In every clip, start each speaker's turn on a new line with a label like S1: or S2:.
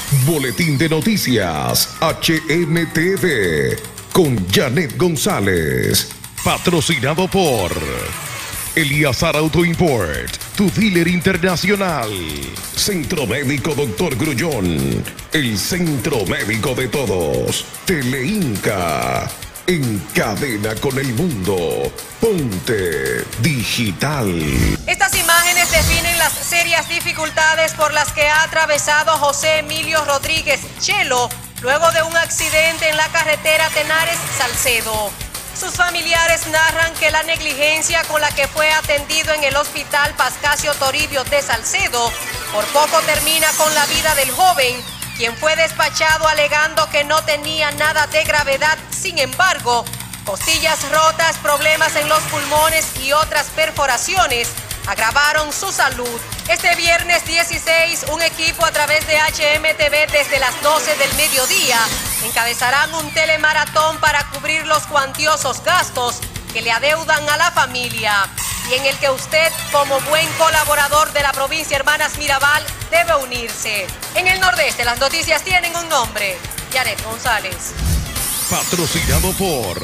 S1: Boletín de Noticias HMTV con Janet González. Patrocinado por Eliazar Auto Import, tu dealer internacional. Centro Médico Dr. Grullón, el centro médico de todos. Teleinca, en cadena con el mundo. Ponte Digital.
S2: Estas imágenes definen las serias dificultades por las que ha atravesado José Emilio Rodríguez Chelo luego de un accidente en la carretera Tenares-Salcedo. Sus familiares narran que la negligencia con la que fue atendido en el hospital Pascasio Toribio de Salcedo por poco termina con la vida del joven, quien fue despachado alegando que no tenía nada de gravedad. Sin embargo, costillas rotas, problemas en los pulmones y otras perforaciones agravaron su salud. Este viernes 16, un equipo a través de HMTV desde las 12 del mediodía encabezarán un telemaratón para cubrir los cuantiosos gastos que le adeudan a la familia y en el que usted, como buen colaborador de la provincia Hermanas Mirabal, debe unirse. En el Nordeste, las noticias tienen un nombre: Janet González.
S1: Patrocinado por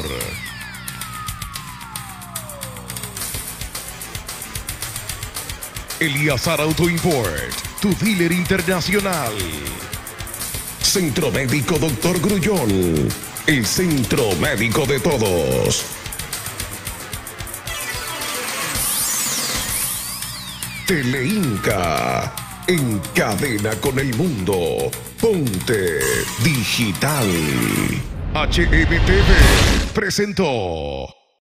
S1: Eliazar Auto Import, tu dealer internacional. Centro Médico Dr. Grullón, el centro médico de todos. Teleinca, en cadena con el mundo. Ponte Digital. HMTV presentó.